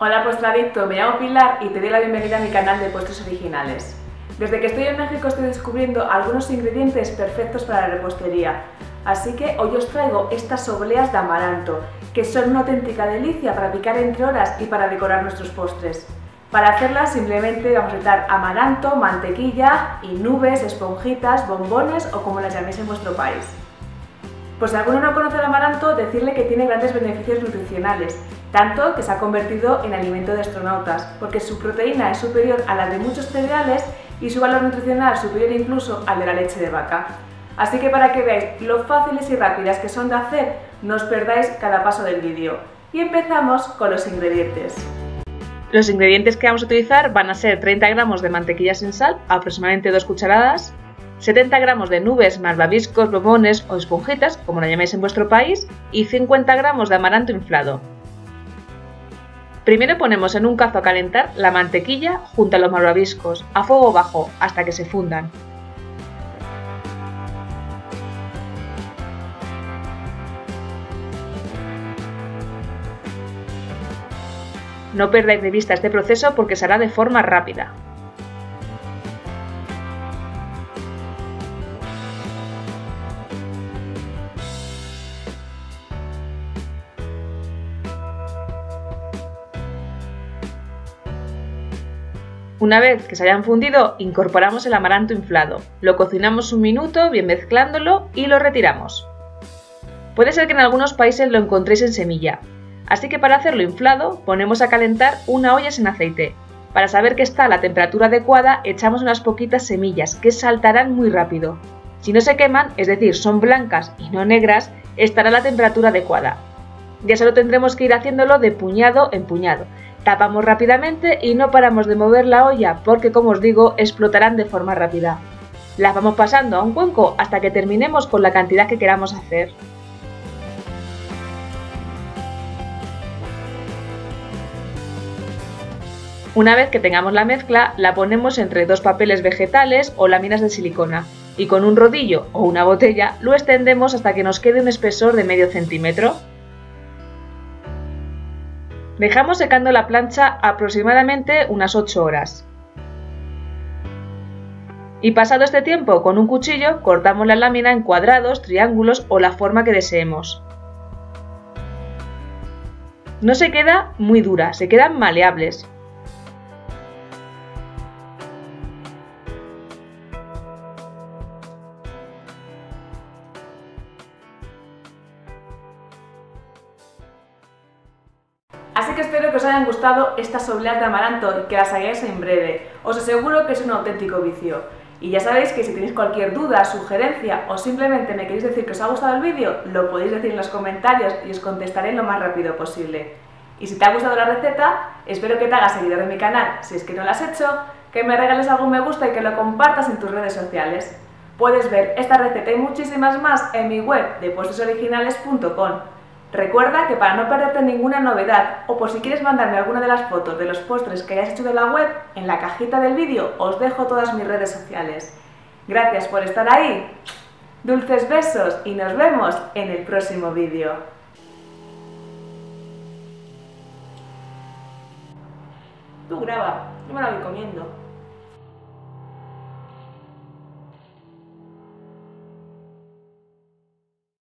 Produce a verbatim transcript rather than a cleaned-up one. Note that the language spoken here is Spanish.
Hola postradicto, me llamo Pilar y te doy la bienvenida a mi canal de postres originales. Desde que estoy en México estoy descubriendo algunos ingredientes perfectos para la repostería, así que hoy os traigo estas obleas de amaranto, que son una auténtica delicia para picar entre horas y para decorar nuestros postres. Para hacerlas simplemente vamos a necesitar amaranto, mantequilla y nubes, esponjitas, bombones o como las llaméis en vuestro país. Pues si alguno no conoce el amaranto, decirle que tiene grandes beneficios nutricionales, tanto que se ha convertido en alimento de astronautas, porque su proteína es superior a la de muchos cereales y su valor nutricional superior incluso al de la leche de vaca. Así que para que veáis lo fáciles y rápidas que son de hacer, no os perdáis cada paso del vídeo. Y empezamos con los ingredientes. Los ingredientes que vamos a utilizar van a ser treinta gramos de mantequilla sin sal, aproximadamente dos cucharadas, setenta gramos de nubes, malvaviscos, bombones o esponjitas, como lo llaméis en vuestro país, y cincuenta gramos de amaranto inflado. Primero ponemos en un cazo a calentar la mantequilla junto a los malvaviscos, a fuego bajo, hasta que se fundan. No perdáis de vista este proceso porque se hará de forma rápida. Una vez que se hayan fundido, incorporamos el amaranto inflado. Lo cocinamos un minuto, bien mezclándolo, y lo retiramos. Puede ser que en algunos países lo encontréis en semilla, así que para hacerlo inflado ponemos a calentar una olla sin aceite. Para saber que está a la temperatura adecuada, echamos unas poquitas semillas que saltarán muy rápido. Si no se queman, es decir, son blancas y no negras, estará a la temperatura adecuada. Ya solo tendremos que ir haciéndolo de puñado en puñado. Tapamos rápidamente y no paramos de mover la olla porque, como os digo, explotarán de forma rápida. Las vamos pasando a un cuenco hasta que terminemos con la cantidad que queramos hacer. Una vez que tengamos la mezcla, la ponemos entre dos papeles vegetales o láminas de silicona y con un rodillo o una botella lo extendemos hasta que nos quede un espesor de medio centímetro. Dejamos secando la plancha aproximadamente unas ocho horas. Y pasado este tiempo, con un cuchillo cortamos la lámina en cuadrados, triángulos o la forma que deseemos. No se queda muy dura, se quedan maleables. Así que espero que os hayan gustado estas obleas de amaranto y que las hagáis en breve. Os aseguro que es un auténtico vicio. Y ya sabéis que si tenéis cualquier duda, sugerencia o simplemente me queréis decir que os ha gustado el vídeo, lo podéis decir en los comentarios y os contestaré lo más rápido posible. Y si te ha gustado la receta, espero que te hagas seguidor de mi canal, si es que no lo has hecho, que me regales algún me gusta y que lo compartas en tus redes sociales. Puedes ver esta receta y muchísimas más en mi web de postres originales punto com. Recuerda que para no perderte ninguna novedad o por si quieres mandarme alguna de las fotos de los postres que hayas hecho de la web, en la cajita del vídeo os dejo todas mis redes sociales. Gracias por estar ahí, dulces besos y nos vemos en el próximo vídeo. Tú graba, yo me la voy comiendo.